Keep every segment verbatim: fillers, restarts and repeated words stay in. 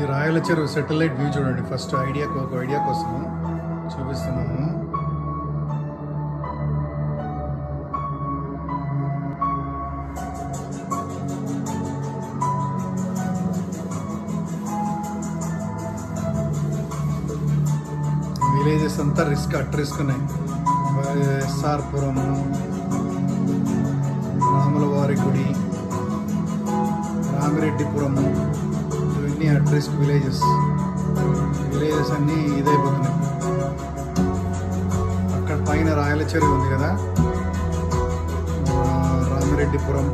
ఇది Rayala Cheruvu satellite view చూడండి. First idea ఒక ఐడియా కోసం చూపిస్తున్నాము. విలేజెస్ అంతా రిస్క్ అట్ రిస్క్ ఉన్నాయి. ఎస్ఆర్పురము, రాములవారి గుడి, రామిరెడ్డిపురము, ఇవన్నీ అట్ రిస్క్ విలేజెస్. విలేజెస్ అన్నీ ఇదైపోతున్నాయి. అక్కడ పైన రాయల చెరువు ఉంది కదా, రామిరెడ్డిపురం,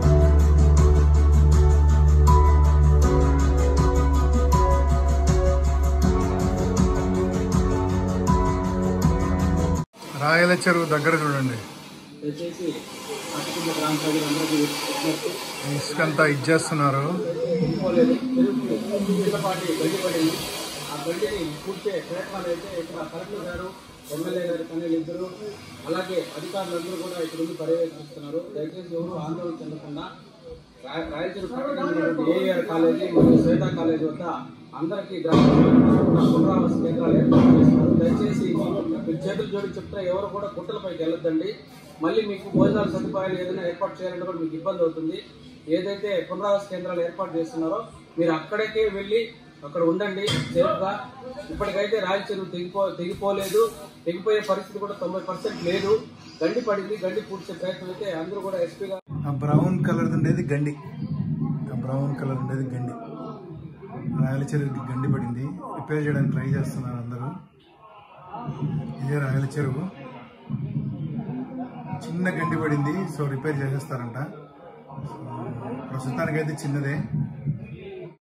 రాయల చెరువు దగ్గర చూడండి. ఇసుకంతా ఇచ్చేస్తున్నారు. ఎమ్మెల్యే గారి పనులు ఇద్దరు అలాగే అధికారులందరూ కూడా ఇక్కడ ఉండి పర్యవేక్షిస్తున్నారు. దయచేసి ఎవరు ఆందోళన చెందకుండా రాయచూరు పట్టణంలో ఏఆర్ కాలేజీ మరియు శ్వేతా కాలేజీ వద్ద అందరికీ పునరావాస కేంద్రాలు ఏర్పాటు చేస్తున్నారు. దయచేసి మీరు చేతులు జోడి చెప్తే ఎవరు కూడా గుట్టలపైకి వెళ్ళొద్దండి. మళ్ళీ మీకు భోజనాల సదుపాయాలు ఏదైనా ఏర్పాటు చేయాలంటే కూడా మీకు ఇబ్బంది అవుతుంది. ఏదైతే పునరావాస కేంద్రాలు ఏర్పాటు చేస్తున్నారో మీరు అక్కడికే వెళ్ళి అక్కడ ఉండండి సేఫ్గా. ఇప్పటికైతే రాయచూరు తెగిపో తెగిపోలేదు తెగిపోయే పరిస్థితి కూడా తొంభై పర్సెంట్ లేదు. గండి పడింది, గండి పూడ్చే ప్రయత్నం అయితే అందరూ కూడా ఎస్పీగా. ఆ బ్రౌన్ కలర్ ఉండేది గండి, ఆ బ్రౌన్ కలర్ ఉండేది గండి. రాయల చెరువుకి గండి పడింది, రిపేర్ చేయడానికి ట్రై చేస్తున్నారు అందరూ. ఇదే రాయల చెరువు, చిన్న గండి పడింది, సో రిపేర్ చేసేస్తారంట. ప్రస్తుతానికైతే చిన్నదే.